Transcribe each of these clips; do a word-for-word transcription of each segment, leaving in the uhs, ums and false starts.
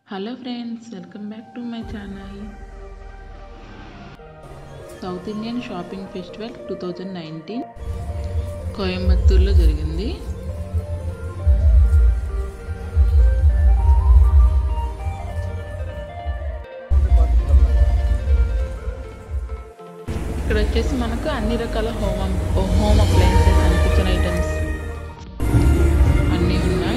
Hello friends, welcome back to my channel. South Indian Shopping Festival twenty nineteen Coimbatore lo jarigindi. ఇక్కడ వచ్చేసి మనకు అన్ని రకాల home home appliances and kitchen items అన్నీ ఉన్నాయి.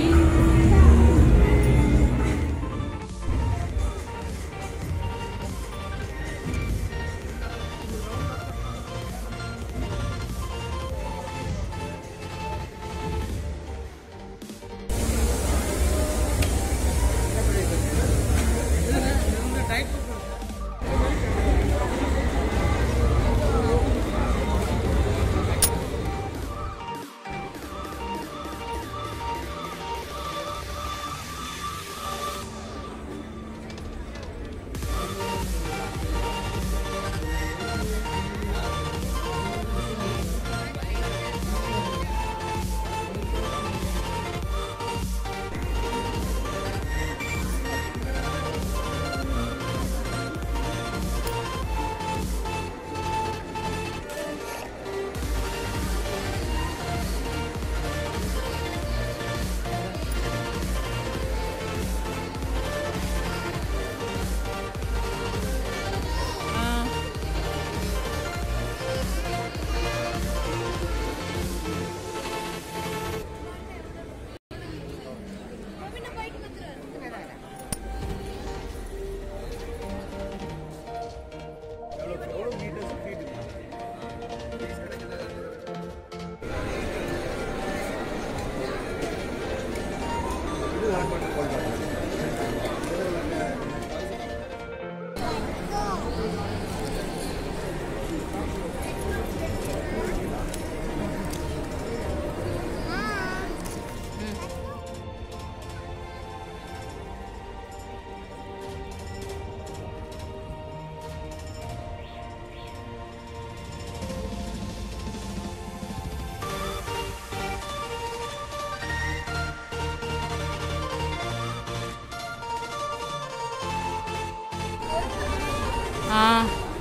Ah.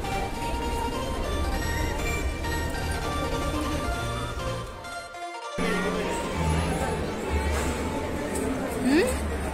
Hmm?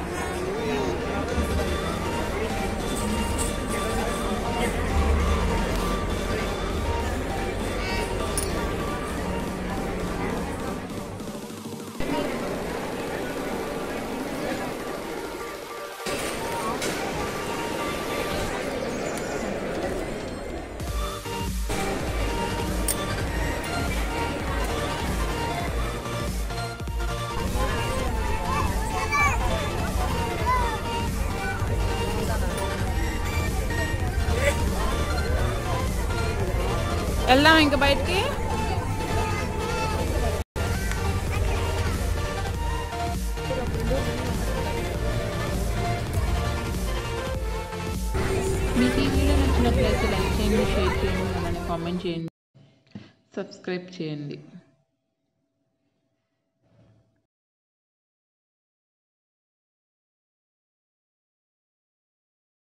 వెళ్దాం ఇంకా బయటికి. మీకు ఈ వీడియో నచ్చినట్లయితే లైక్ చేయండి, షేర్ చేయండి, అలానే కామెంట్ చేయండి, సబ్స్క్రైబ్ చేయండి.